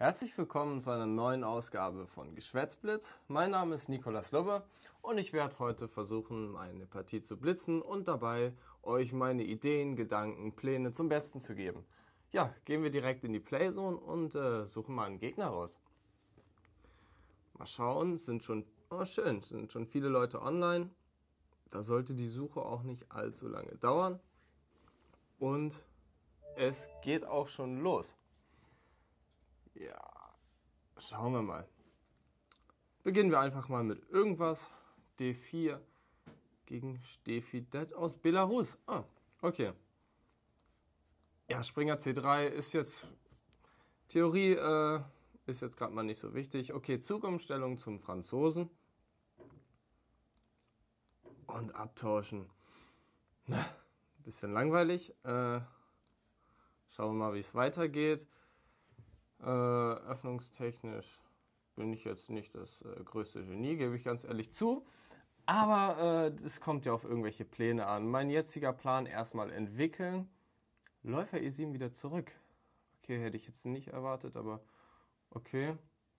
Herzlich willkommen zu einer neuen Ausgabe von Geschwätzblitz. Mein Name ist Nikolas Lobbe und ich werde heute versuchen, meine Partie zu blitzen und dabei euch meine Ideen, Gedanken, Pläne zum Besten zu geben. Ja, gehen wir direkt in die Playzone und suchen mal einen Gegner raus. Mal schauen, sind schon viele Leute online. Da sollte die Suche auch nicht allzu lange dauern. Und es geht auch schon los. Ja, schauen wir mal. Beginnen wir einfach mal mit irgendwas. D4 gegen Stefidet aus Belarus. Ah, okay. Ja, Springer C3 ist jetzt... Theorie ist jetzt gerade mal nicht so wichtig. Okay, Zugumstellung zum Franzosen. Und abtauschen. Na, bisschen langweilig. Schauen wir mal, wie es weitergeht. Öffnungstechnisch bin ich jetzt nicht das größte Genie, gebe ich ganz ehrlich zu. Aber es kommt ja auf irgendwelche Pläne an. Mein jetziger Plan erstmal entwickeln. Läufer E7 wieder zurück. Okay, hätte ich jetzt nicht erwartet, aber okay.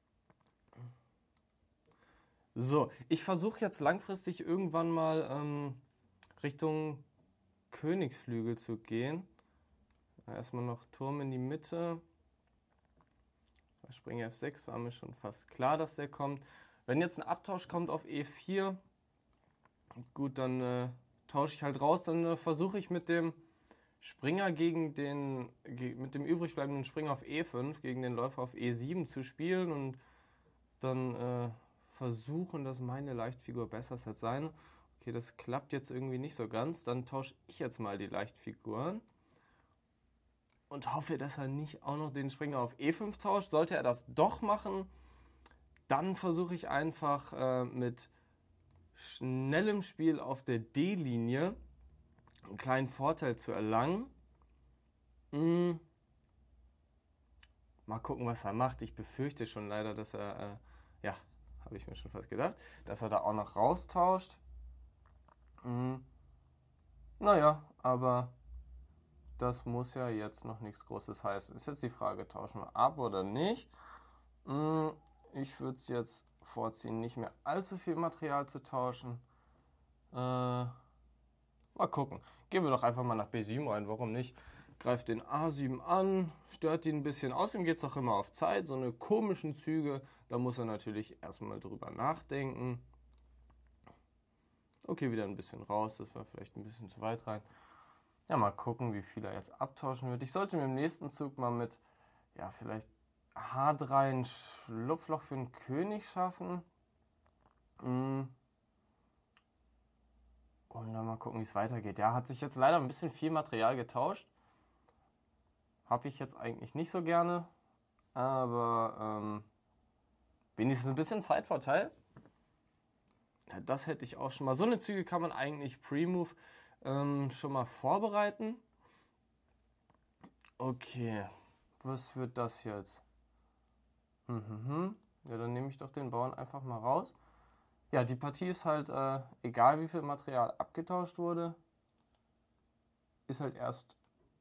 So, ich versuche jetzt langfristig irgendwann mal Richtung Königsflügel zu gehen. Erstmal noch Turm in die Mitte. Springer F6 war mir schon fast klar, dass der kommt. Wenn jetzt ein Abtausch kommt auf E4, gut, dann tausche ich halt raus. Dann versuche ich mit dem Springer mit dem übrig bleibenden Springer auf E5 gegen den Läufer auf E7 zu spielen und dann versuchen, dass meine Leichtfigur besser ist als seine. Okay, das klappt jetzt irgendwie nicht so ganz. Dann tausche ich jetzt mal die Leichtfiguren. Und hoffe, dass er nicht auch noch den Springer auf E5 tauscht. Sollte er das doch machen, dann versuche ich einfach mit schnellem Spiel auf der D-Linie einen kleinen Vorteil zu erlangen. Mal gucken, was er macht. Ich befürchte schon leider, dass er, ja, habe ich mir schon fast gedacht, dass er da auch noch raustauscht. Naja, aber... Das muss ja jetzt noch nichts Großes heißen. Ist jetzt die Frage, tauschen wir ab oder nicht? Ich würde es jetzt vorziehen, nicht mehr allzu viel Material zu tauschen. Mal gucken. Gehen wir doch einfach mal nach B7 rein, warum nicht? Greift den A7 an, stört ihn ein bisschen. Außerdem geht es auch immer auf Zeit. So eine komischen Züge, da muss er natürlich erstmal drüber nachdenken. Okay, wieder ein bisschen raus, das war vielleicht ein bisschen zu weit rein. Ja, mal gucken, wie viel er jetzt abtauschen wird. Ich sollte mir im nächsten Zug mal mit, ja, vielleicht H3 ein Schlupfloch für den König schaffen. Und dann mal gucken, wie es weitergeht. Ja, hat sich jetzt leider ein bisschen viel Material getauscht. Habe ich jetzt eigentlich nicht so gerne. Aber wenigstens ein bisschen Zeitvorteil. Ja, das hätte ich auch schon mal. So eine Züge kann man eigentlich Pre-Move schon mal vorbereiten. Okay, was wird das jetzt? Ja, dann nehme ich doch den Bauern einfach mal raus. Ja, die Partie ist halt, egal wie viel Material abgetauscht wurde, ist halt erst,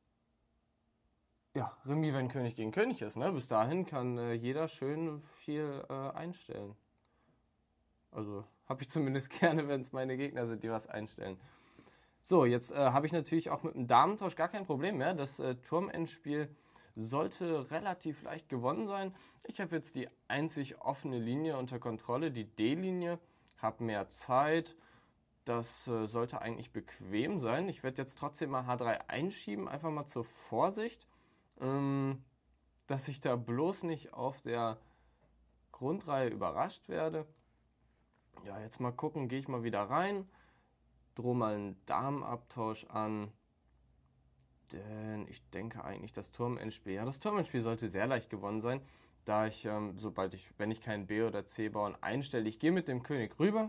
ja, Remis, wenn König gegen König ist. Ne? Bis dahin kann jeder schön viel einstellen. Also habe ich zumindest gerne, wenn es meine Gegner sind, die was einstellen. So, jetzt habe ich natürlich auch mit dem Damentausch gar kein Problem mehr. Das Turmendspiel sollte relativ leicht gewonnen sein. Ich habe jetzt die einzig offene Linie unter Kontrolle, die D-Linie, habe mehr Zeit. Das sollte eigentlich bequem sein. Ich werde jetzt trotzdem mal H3 einschieben, einfach mal zur Vorsicht, dass ich da bloß nicht auf der Grundreihe überrascht werde. Ja, jetzt mal gucken, gehe ich mal wieder rein. Drohe mal einen Damenabtausch an, denn ich denke eigentlich das Turmendspiel, ja, das Turmendspiel sollte sehr leicht gewonnen sein, da ich, wenn ich keinen B- oder C-Bauern einstelle, ich gehe mit dem König rüber,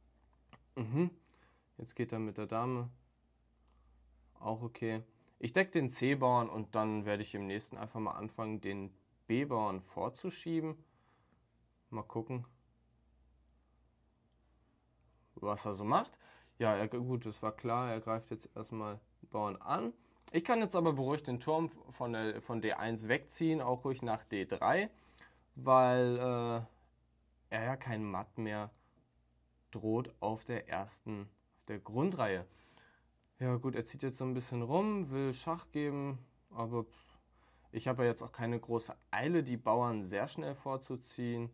jetzt geht er mit der Dame, auch okay. Ich decke den C-Bauern und dann werde ich im nächsten einfach mal anfangen, den B-Bauern vorzuschieben. Mal gucken, was er so macht. Ja, gut, das war klar, er greift jetzt erstmal Bauern an. Ich kann jetzt aber beruhigt den Turm von D1 wegziehen, auch ruhig nach D3. weil er ja kein Matt mehr droht auf der Grundreihe. Ja gut, er zieht jetzt so ein bisschen rum, will Schach geben, aber ich habe ja jetzt auch keine große Eile, die Bauern sehr schnell vorzuziehen.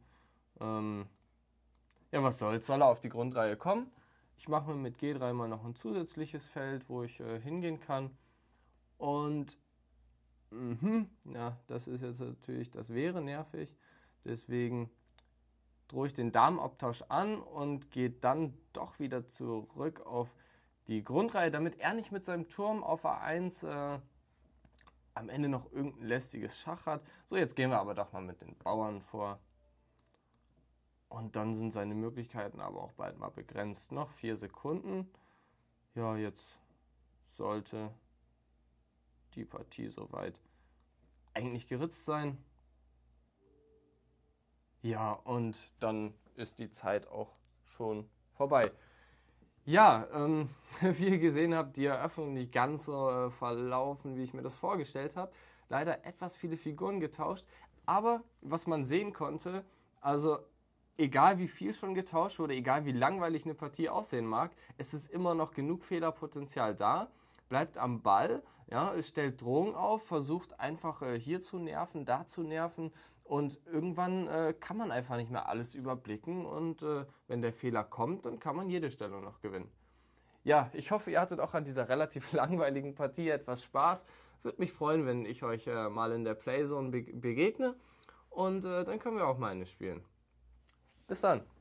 Ja, was soll's, soll er auf die Grundreihe kommen? Ich mache mir mit G3 mal noch ein zusätzliches Feld, wo ich hingehen kann. Und ja, das ist jetzt natürlich, das wäre nervig. Deswegen drohe ich den Damenabtausch an und gehe dann doch wieder zurück auf die Grundreihe, damit er nicht mit seinem Turm auf A1 am Ende noch irgendein lästiges Schach hat. So, jetzt gehen wir aber doch mal mit den Bauern vor. Und dann sind seine Möglichkeiten aber auch bald mal begrenzt. Noch 4 Sekunden. Ja, jetzt sollte die Partie soweit eigentlich geritzt sein. Ja, und dann ist die Zeit auch schon vorbei. Ja, wie ihr gesehen habt, die Eröffnung nicht ganz so verlaufen, wie ich mir das vorgestellt habe. Leider etwas viele Figuren getauscht. Aber was man sehen konnte, also egal wie viel schon getauscht wurde, egal wie langweilig eine Partie aussehen mag, es ist immer noch genug Fehlerpotenzial da. Bleibt am Ball, ja, stellt Drohungen auf, versucht einfach hier zu nerven, da zu nerven und irgendwann kann man einfach nicht mehr alles überblicken und wenn der Fehler kommt, dann kann man jede Stellung noch gewinnen. Ja, ich hoffe, ihr hattet auch an dieser relativ langweiligen Partie etwas Spaß. Würde mich freuen, wenn ich euch mal in der Playzone begegne und dann können wir auch mal eine spielen. Bis dann!